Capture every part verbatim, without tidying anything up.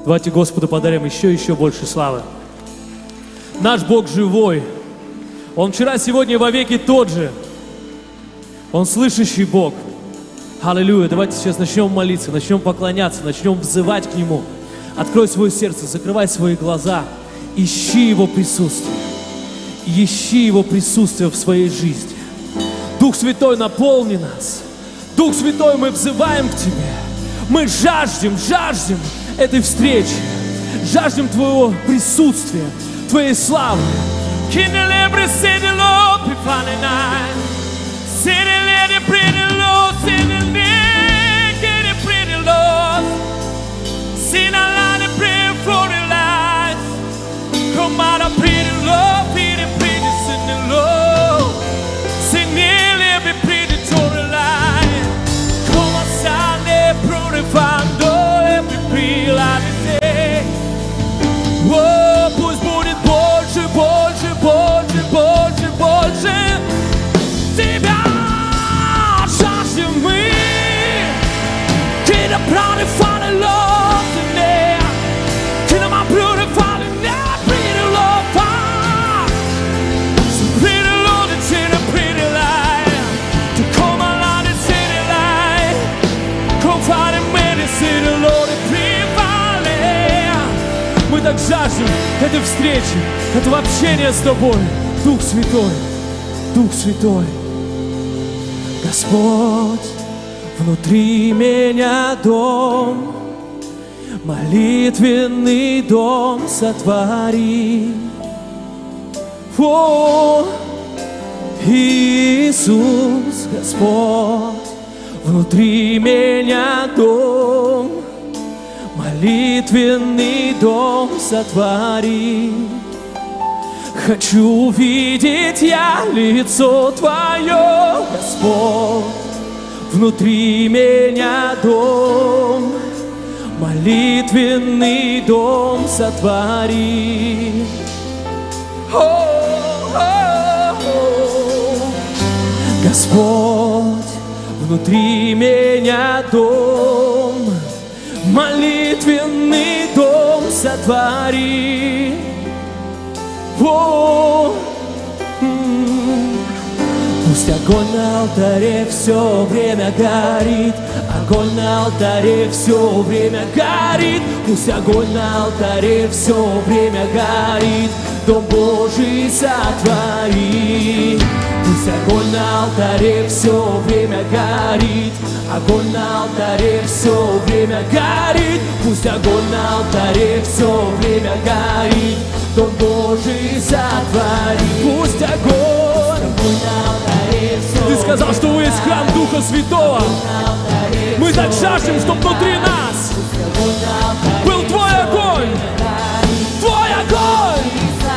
Давайте Господу подарим еще еще больше славы. Наш Бог живой. Он вчера, сегодня и вовеки тот же. Он слышащий Бог. Аллилуйя. Давайте сейчас начнем молиться, начнем поклоняться, начнем взывать к Нему. Открой свое сердце, закрывай свои глаза. Ищи Его присутствие. Ищи Его присутствие в своей жизни. Дух Святой, наполни нас. Дух Святой, мы взываем к Тебе. Мы жаждем, жаждем этой встречи. Жаждем Твоего присутствия, Твоей славы. О, пусть будет больше, больше, больше, больше, больше Тебя жаждем мы. Till the blood and fall in love today. Till my blood and fall in love, pretty love fire. So pretty Lord, it's in a pretty light. To come along and see the light. Come find a man and see the Lord and be Мы так жаждем этой встречи, этого общения с Тобой. Дух Святой, Дух Святой. Господь, внутри меня дом, молитвенный дом сотвори. О, Иисус, Господь, внутри меня дом, молитвенный дом сотвори. Хочу увидеть я лицо Твое, Господь, внутри меня дом, молитвенный дом сотвори. О, о, о. Господь, внутри меня дом, молитвенный дом сотвори. О, м-м. Пусть огонь на алтаре все время горит, огонь на алтаре все время горит. Пусть огонь на алтаре все время горит, Дом Божий сотвори. Пусть огонь на алтаре все время горит, огонь на алтаре все время горит. Пусть огонь на алтаре все время горит, Дом Божий сотвори. Пусть огонь, огонь на алтаре все. Ты сказал, что есть храм Духа Святого. Мы так жаждем, чтобы внутри нас был Твой огонь. Твой огонь.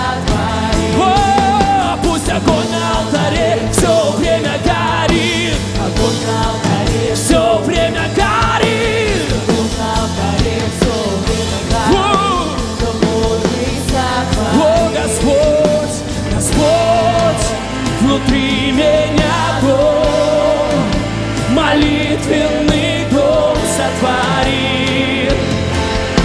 О, пусть огонь на алтаре все время горит, огонь на алтаре все время горит, огонь на алтаре все время горит, Дом Божий сотвори. О, Господь, Господь, внутри меня дом, молитвенный дом сотвори.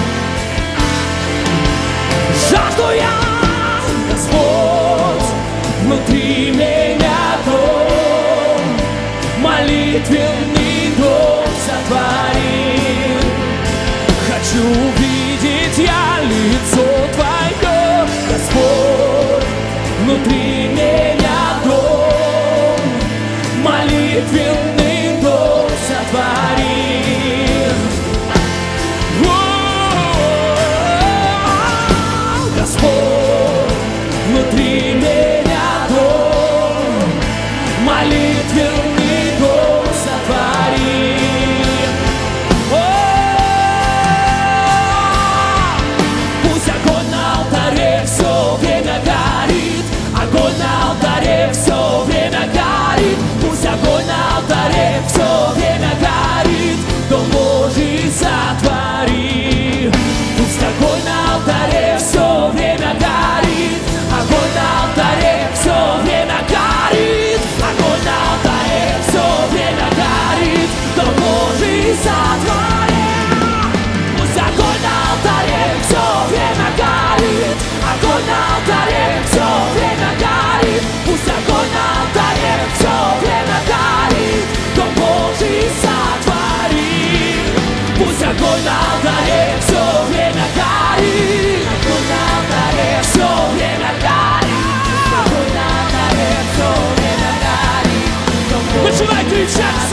огонь на алтаре все время горит. Огонь на алтаре все время горит. Огонь на алтаре все время горит. Начинай кричать